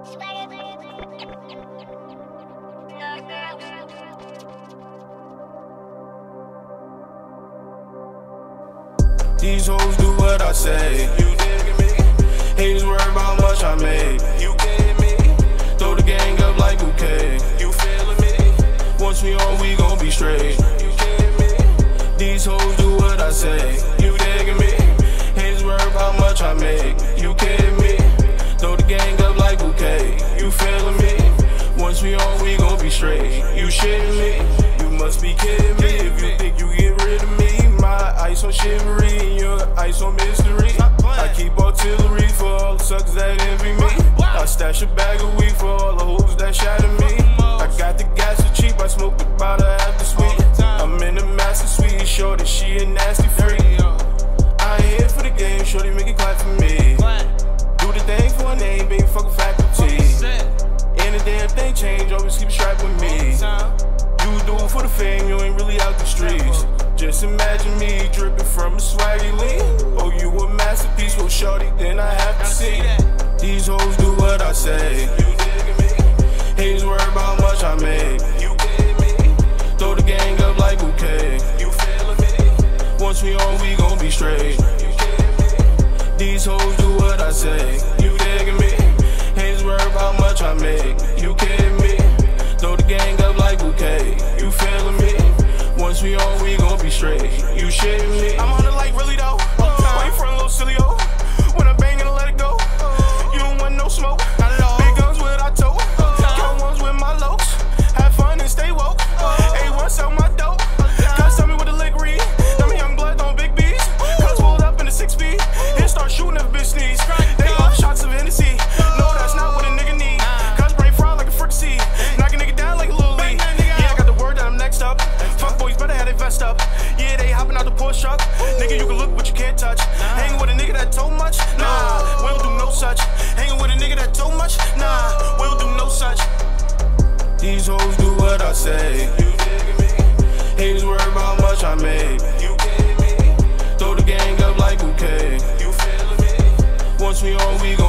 These hoes do what I say. You digging me? Haters worry about how much I made. You kidding me? Throw the gang up like bouquet. You feeling me? Once we on, we gon' be straight. You kidding me? These hoes do what I say. You digging me? Haters worry about how much I make. You kidding me? Throw the gang up like bouquet. You feeling me? Once we on, we gon' be straight. You shitting me? You must be kidding me if you think you get rid of me. My ice on shivery and your ice on mystery. I keep artillery for all the suckers that envy me. I stash a bag of weed for all the hoes that shatter me. I got the gas so cheap, I smoke about a half the sweet. I'm in the master suite, shorty, she a nasty freak. I ain't here for the game, shorty, make it clap for me. Do the thing for a name, baby, fuck a faculty. And the damn thing change, always keep strapped with me. You do it for the fame, you ain't really out the streets. Just imagine me dripping from a Swagga Gunnz. Oh, you a masterpiece, well shorty, then I have to see. These hoes do what I say. You digging me? Haters worry about how much I made. You kidding me? Throw the gang up like bouquet. You feeling me? Once we on, we gon' be straight. You kidding me? These hoes do what I say. You digging me? Haters worry about how much I make. You kidding me? Throw the gang up like bouquet. You feeling me? Once we on, we gon' be straight. You shitting me? I'm on it like really though. Why you front a little silly oh? When I bang and let it go. You don't want no smoke. Big guns with I tote. Count ones with my locs. Have fun and stay woke. A1 sell my dope. Cuz tell me what the lick read. Tell me young blood on big B's. Cuz pulled up in the 6 speed. Then start shooting if a bitch sneeze. They off shots of Hennessy. No, that's not what a nigga need. Cuz brain fried like a fricassee. Knock a nigga down like a little league. Yeah, I got the word that I'm next up. Fuck boys better have they vest up. Yeah, they hopping out the Porsche truck. Nigga, you can look but you can't touch. Hanging with a nigga that told much? Nah, we don't do no such. Hanging with a nigga that told much? Nah, we don't do no such. These hoes do what I say. You digging me? Haters worry about how much I made. You kidding me? Throw the gang up like bouquet. You feeling me? Once we on, we gon'